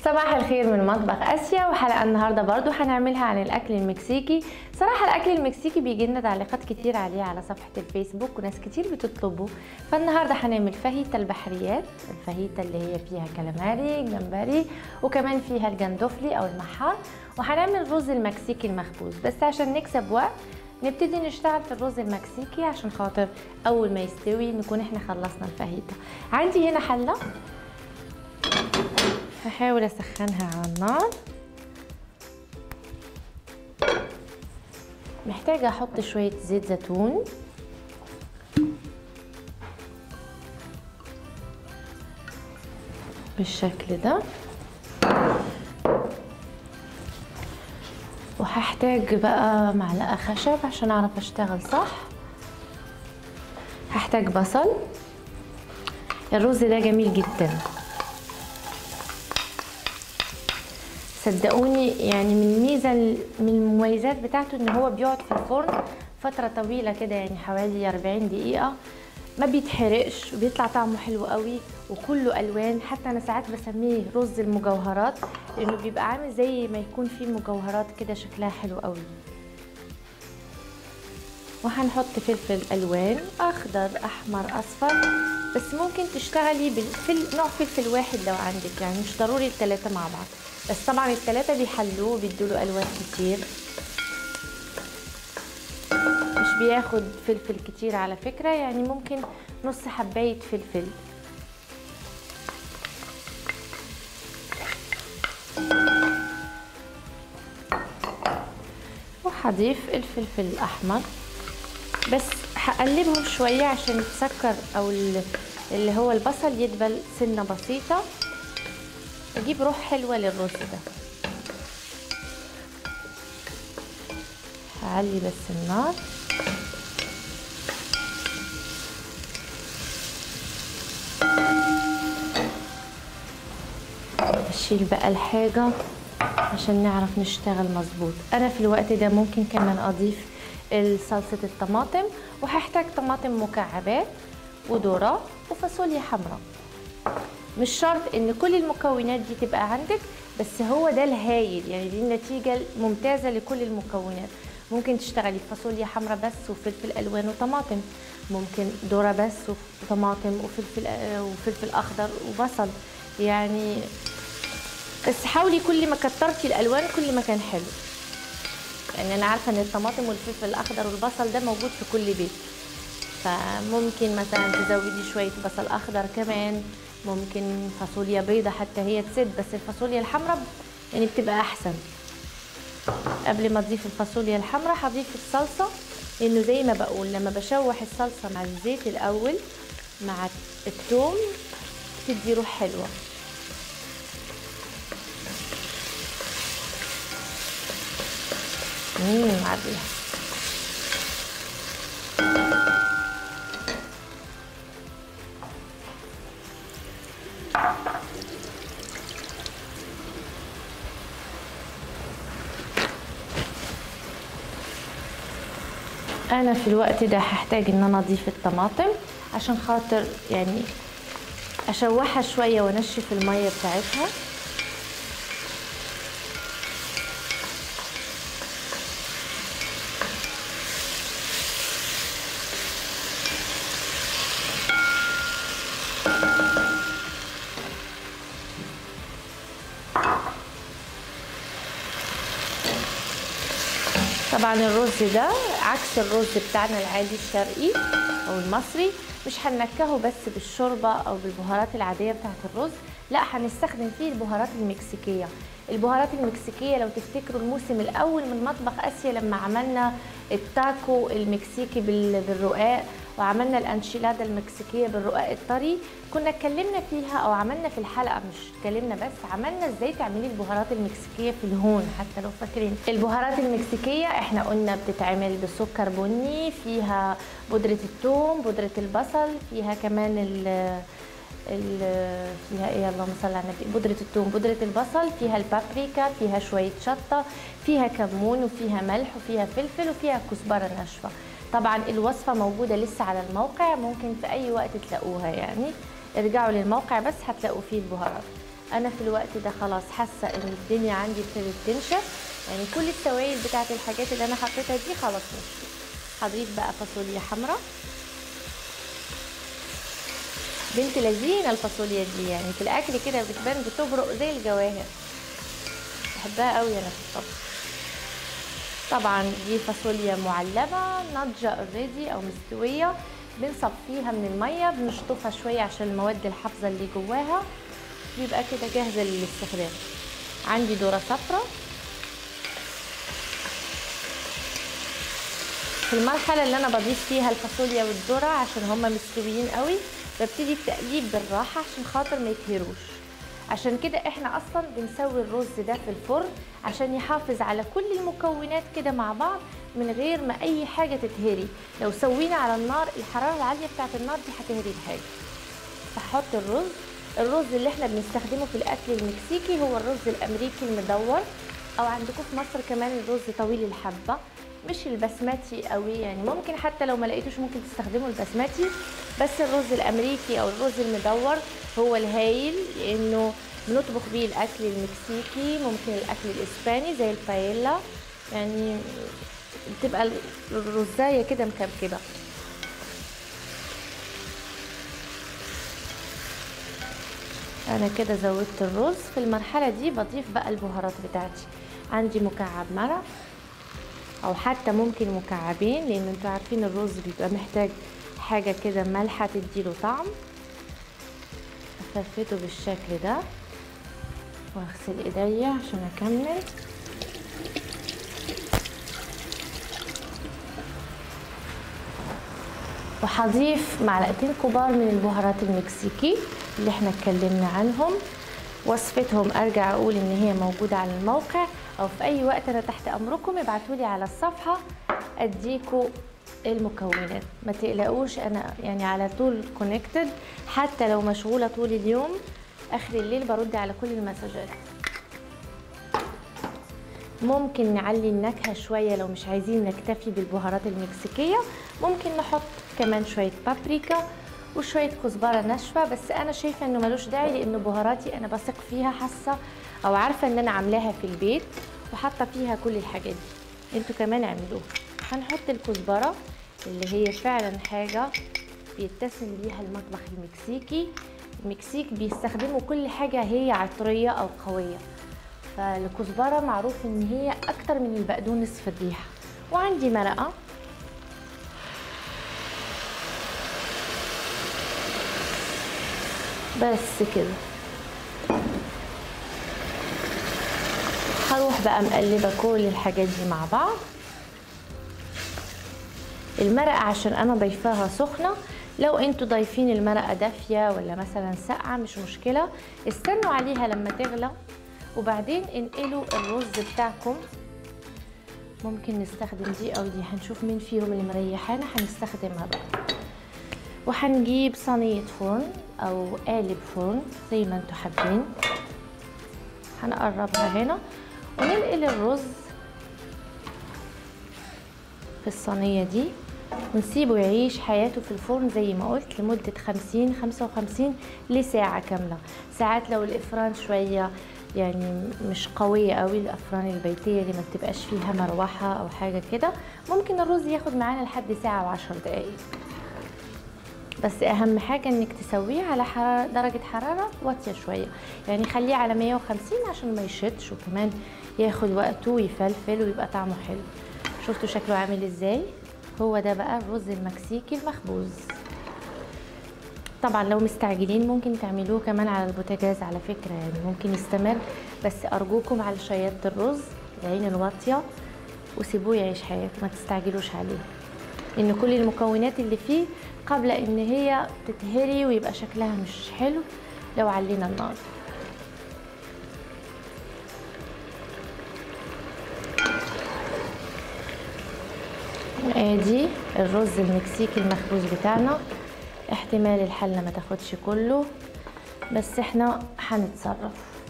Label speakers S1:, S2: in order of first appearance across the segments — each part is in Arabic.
S1: صباح الخير من مطبخ اسيا، وحلقه النهارده برضو هنعملها عن الاكل المكسيكي. صراحه الاكل المكسيكي بيجي لنا تعليقات كتير عليه على صفحه الفيسبوك وناس كتير بتطلبه. فالنهارده هنعمل فاهيتا البحريات، الفاهيتا اللي هي فيها كالاماري جمبري وكمان فيها الجندوفلي او المحار، وهنعمل رز المكسيكي المخبوز. بس عشان نكسب وقت نبتدي نشتغل في الرز المكسيكي عشان خاطر اول ما يستوي نكون احنا خلصنا الفاهيتا. عندي هنا حله هحاول اسخنها على النار. محتاجه احط شويه زيت زيتون بالشكل ده، وهحتاج بقى معلقه خشب عشان اعرف اشتغل صح. هحتاج بصل. الرز ده جميل جدا صدقوني، يعني من المميزات بتاعته ان هو بيقعد في الفرن فتره طويله كده، يعني حوالي 40 دقيقه، ما بيتحرقش وبيطلع طعمه حلو قوي وكله الوان. حتى انا ساعات بسميه رز المجوهرات لانه بيبقى عامل زي ما يكون فيه مجوهرات كده، شكلها حلو قوي. وهنحط فلفل الوان اخضر احمر اصفر، بس ممكن تشتغلي نوع فلفل واحد لو عندك، يعني مش ضروري الثلاثه مع بعض، بس طبعا الثلاثه بيحلوه وبيدوله الوان كتير. مش بياخد فلفل كتير على فكره، يعني ممكن نص حبايه فلفل. وهضيف الفلفل الاحمر، بس هقلبهم شويه عشان السكر او اللي هو البصل يدبل سنه بسيطه، اجيب روح حلوه للرز ده. هعلي بس النار. اشيل بقى الحاجه عشان نعرف نشتغل مظبوط. انا في الوقت ده ممكن كمان اضيف صلصه الطماطم، وهحتاج طماطم مكعبات وذره وفاصوليا حمراء. مش شرط ان كل المكونات دي تبقى عندك، بس هو ده الهايل، يعني دي النتيجه الممتازه لكل المكونات. ممكن تشتغلي فاصوليا حمراء بس وفلفل الوان وطماطم، ممكن ذره بس وطماطم وفلفل اخضر وبصل، يعني بس حاولي كل ما كترتي الالوان كل ما كان حلو. يعني انا عارفه ان الطماطم والفلفل الاخضر والبصل ده موجود في كل بيت، فممكن مثلا تزودي شويه بصل اخضر كمان، ممكن فاصوليا بيضه حتى هي تسد، بس الفاصوليا الحمراء يعني بتبقى احسن. قبل ما تضيف الفاصوليا الحمراء هضيف الصلصه، لانه زي ما بقول لما بشوح الصلصه مع الزيت الاول مع الثوم تدي روح حلوه. عادي. انا في الوقت ده هحتاج ان انا اضيف الطماطم عشان خاطر يعني اشوحها شويه وانشف الميه بتاعتها. طبعا الرز ده عكس الرز بتاعنا العادي الشرقي او المصري، مش هننكهه بس بالشوربه او بالبهارات العاديه بتاعت الرز، لا هنستخدم فيه البهارات المكسيكيه. البهارات المكسيكيه لو تفتكروا الموسم الاول من مطبخ اسيا لما عملنا التاكو المكسيكي بالرقاق، وعملنا الانشيلادا المكسيكيه بالرقاق الطري، كنا اتكلمنا فيها او عملنا في الحلقه، مش اتكلمنا بس، عملنا ازاي تعملي البهارات المكسيكيه في الهون. حتى لو فاكرين البهارات المكسيكيه احنا قلنا بتتعمل بسكر بني، فيها بودره الثوم، بودره البصل، فيها كمان فيها ايه اللهم صل على النبي، بودره الثوم، بودره البصل، فيها البابريكا، فيها شويه شطه، فيها كمون، وفيها ملح، وفيها فلفل، وفيها كزبره ناشفه. طبعا الوصفه موجوده لسه على الموقع، ممكن في اي وقت تلاقوها، يعني ارجعوا للموقع بس هتلاقوا فيه البهارات. انا في الوقت ده خلاص حاسه ان الدنيا عندي ابتدت تنشف، يعني كل السوائل بتاعت الحاجات اللي انا حطيتها دي خلاص نشفت. هضيف بقى فاصوليا حمراء. بنت لذينه الفاصوليا دي، يعني في الاكل كده بتبان بتبرق زي الجواهر، بحبها قوي انا في الطبخ. طبعا دي فاصوليا معلبه ناضجه اوريدي او مستويه، بنصفيها من الميه، بنشطفها شويه عشان المواد الحافظه اللي جواها، بيبقى كده جاهزه للاستخدام. عندي ذره صفراء. في المرحله اللي انا بضيف فيها الفاصوليا والذره عشان هما مستويين قوي، ببتدي التقليب بالراحه عشان خاطر ما يتهروش. عشان كده احنا اصلا بنسوي الرز ده في الفرن عشان يحافظ على كل المكونات كده مع بعض من غير ما اي حاجه تتهري. لو سوينا على النار الحراره العاليه بتاعه النار دي هتهري الحاجه. هحط الرز اللي احنا بنستخدمه في الاكل المكسيكي هو الرز الامريكي المدور، او عندكم في مصر كمان الرز طويل الحبه، مش البسمتي قوي، يعني ممكن حتى لو ما لقيتوش ممكن تستخدموا البسمتي، بس الرز الامريكي او الرز المدور هو الهايل، لانه بنطبخ بيه الاكل المكسيكي، ممكن الاكل الاسباني زي البايلا، يعني بتبقى الرزايه كده مكركبه. انا كده زودت الرز. في المرحله دي بضيف بقى البهارات بتاعتي. عندي مكعب مرق او حتى ممكن مكعبين، لان انتوا عارفين الرز بيبقى محتاج حاجه كده مالحه تديله طعم. افرفته بالشكل ده واغسل ايديا عشان اكمل. وهضيف معلقتين كبار من البهارات المكسيكي اللي احنا اتكلمنا عنهم. وصفتهم ارجع اقول ان هي موجوده على الموقع، او في اي وقت انا تحت امركم ابعتولي على الصفحه اديكوا المكونات. ما تقلقوش، انا يعني على طول كونكتد، حتى لو مشغوله طول اليوم اخر الليل برد على كل المسجات. ممكن نعلي النكهه شويه لو مش عايزين نكتفي بالبهارات المكسيكيه، ممكن نحط كمان شويه بابريكا وشويه كزبره ناشفه، بس انا شايفه انه ملوش داعي لان بهاراتي انا بثق فيها، حاسه او عارفه ان انا عاملاها في البيت وحاطه فيها كل الحاجات دي، انتوا كمان اعملوها. هنحط الكزبره اللي هي فعلا حاجه بيتسم بيها المطبخ المكسيكي. المكسيك بيستخدموا كل حاجه هي عطريه او قويه، فالكزبره معروف ان هي اكتر من البقدونس في الريحه. وعندي مرقه، بس كده. هروح بقى مقلبه كل الحاجات دي مع بعض. المرقه عشان انا ضيفاها سخنه، لو انتوا ضايفين المرقه دافيه ولا مثلا ساقعه مش مشكله، استنوا عليها لما تغلى وبعدين انقلوا الرز بتاعكم. ممكن نستخدم دي او دي، هنشوف مين فيهم اللي مريحانا هنستخدمها بقى. وهنجيب صينيه فرن او قالب فرن زي ما انتوا حابين، هنقربها هنا وننقل الرز في الصينيه دي ونسيبه يعيش حياته في الفرن زي ما قلت لمده 50-55 لساعه كامله. ساعات لو الافران شويه يعني مش قويه قوي، الافران البيتيه اللي ما بتبقاش فيها مروحه او حاجه كده، ممكن الرز ياخد معانا لحد ساعه و10 دقائق. بس اهم حاجه انك تسويه على درجه حراره واطيه شويه، يعني خليه على 150 عشان ما يشدش، وكمان ياخد وقته ويفلفل ويبقى طعمه حلو. شفتوا شكله عامل ازاي؟ هو ده بقى الرز المكسيكي المخبوز. طبعا لو مستعجلين ممكن تعملوه كمان على البوتاجاز على فكره، يعني ممكن يستمر، بس ارجوكم على شياطة الرز العين الواطيه وسيبوه يعيش حياته، ما تستعجلوش عليه، لان كل المكونات اللي فيه قبل ان هي تتهري ويبقى شكلها مش حلو لو علينا النار. ادي الرز المكسيكي المخبوز بتاعنا. احتمال الحله ما تاخدش كله، بس احنا هنتصرف.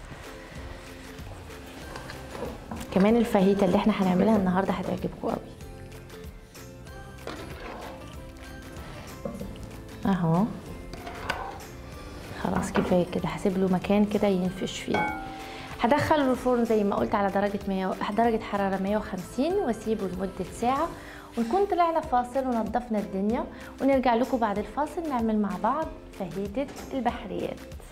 S1: كمان الفاهيتا اللي احنا هنعملها النهارده هتعجبكم قوي. اهو خلاص خلاص كفايه كده، هسيب له مكان كده ينفش فيه. هدخله الفرن زي ما قلت على درجه حراره 150 واسيبه لمده ساعه، ونكون طلعنا فاصل ونضفنا الدنيا، ونرجع لكم بعد الفاصل نعمل مع بعض فاهيتة البحريات.